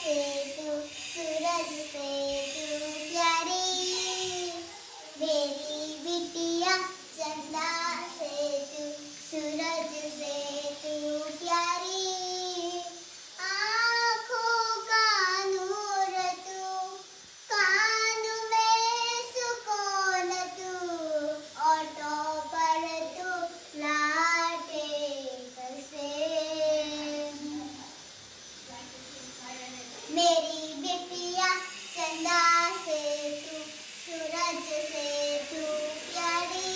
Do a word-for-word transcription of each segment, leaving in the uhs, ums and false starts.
से तू, सूरज से तू प्यारी, मेरी बिटिया चंदा से तू, सूरज से तू प्यारी, आँखों का नूर तू, कान में सुकून तू, ओठों पर तू लाटे बसे, मेरी बिटिया चंदा से तू, सूरज से तू प्यारी।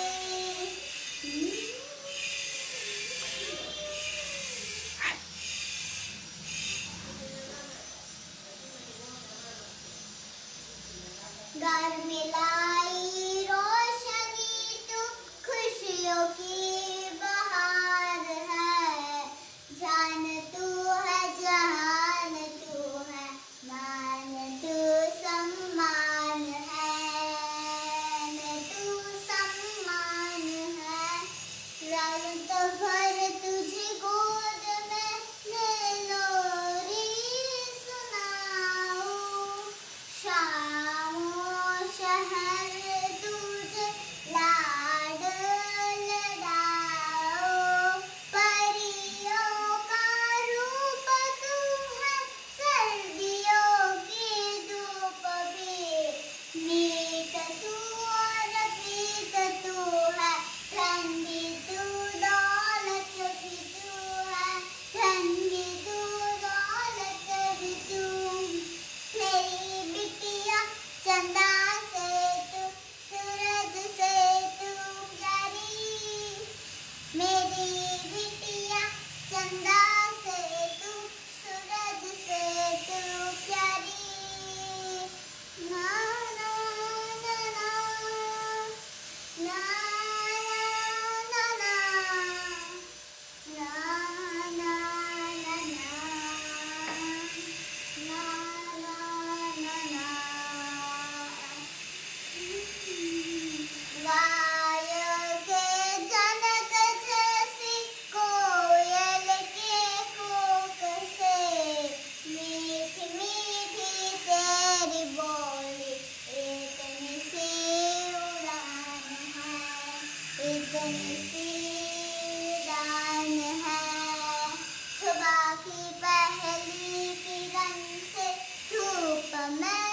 घर में लाई रोशनी तू, खुशियों की बहार है, जान तू है जहान तू है, मान तू सम्मान है, मैं तू सम्मान है, रंग तो भर तुझे गोद में ले लोरी सुनाऊं, शामों शहर तुझे लाड लडाओ, परियों का रूप तू है, सर्दियों की धूप भी, मीत तू और पीत तू है, ठंडी तू दौलत भी तू है, ठंडी तू दौलत भी तू, मेरी बिटिया चंदा से तू, सूरज से तू प्यारी, मेरी बिटिया चंदा से तू, सूरज से तू प्यारी, ना ना ना ना ना ना ना ना ना ना गायों के जनक जैसी कोयल के कूक से, मीठी मीठी तेरी बोली, इतनी सी उड़ान है, इतनी सी उड़ान है, सुबह की पहली किरण से धूप में